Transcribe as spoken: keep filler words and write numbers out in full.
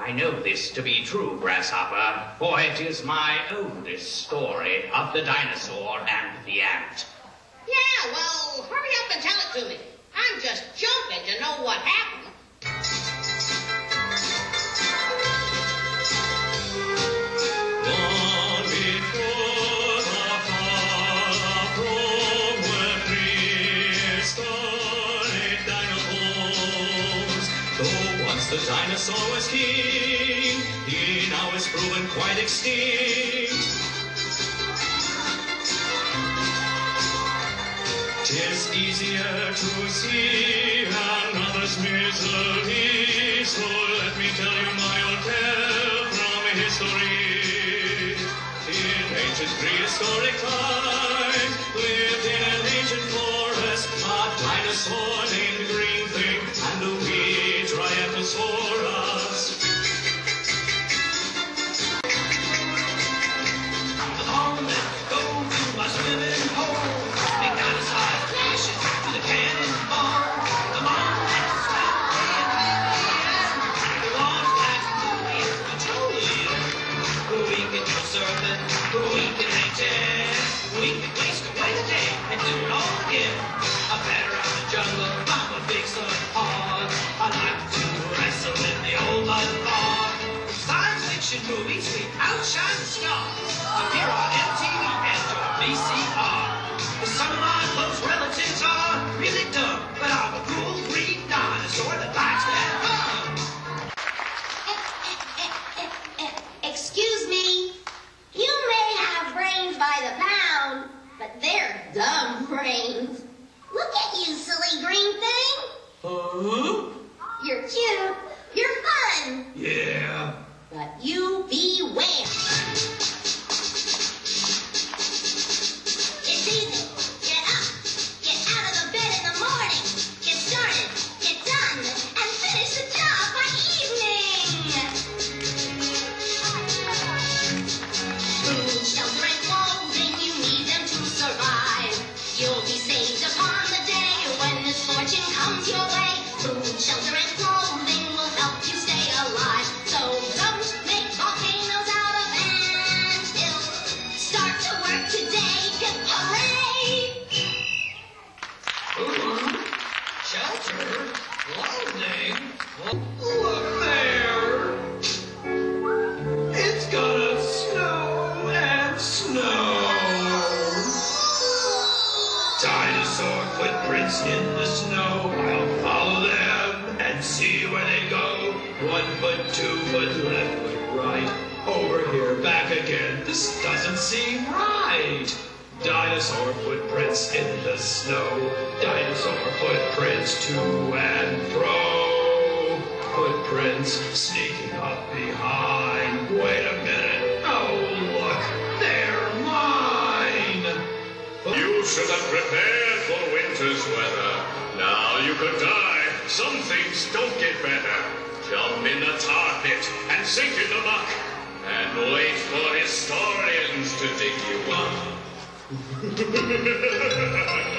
I know this to be true, Grasshopper, for it is my oldest story of the dinosaur and the ant. Yeah, well, hurry up and tell it to me. I'm just jumping to know what happened. Long before the fall of Rome were prehistoric dinosaurs. Though once the dinosaur was king, he now is proven quite extinct. 'Tis easier to see another's misery, so let me tell you my old tale from history. In ancient prehistoric times, lived in an ancient forest a dinosaur named Green Thing and a wee Triantosaurus. Along that go to my swimming hole, big dinosaur flashes to the cannonball. Come on, let's stop playing hide. The water's black and blue, I told you. We can go surfing, we can hang ten, we can waste away the day and do it all again. I better out the jungle, I'm a big sun hog. I like to wrestle in the old mud fog. Science fiction movies, we outshine the stars. Appear on M T V and your V C R. Some of my close relatives are really dumb, but I'm a cool green dinosaur that likes that fun. Excuse me, you may have brains by the pound, but they're dumb brains. Look at you, silly green thing. Huh? You're cute, you're fun, Yeah. but you beware. It's easy. Get up, get out of the bed in the morning, get started, get done, and finish the job by evening. Food, shelter, and clothing, you need them to survive. You'll be saved upon the day when misfortune comes your way. Food, shelter, and clothing will help you stay alive. So don't make volcanoes out of anthill. Start to work today. Hooray! Food, shelter, clothing. Look there! It's gonna snow and snow. Dinosaur footprints in the snow. I'll follow them and see where they go. One foot, two foot, left foot, right. Over here, back again. This doesn't seem right. Dinosaur footprints in the snow. Dinosaur footprints to and fro. Footprints sneaking up behind. Wait a minute. Oh, look. They're mine. You should have prepared for winter's weather. Now you could die. Some things don't get better. Jump in the tar pit and sink in the muck. And wait for historians to dig you up.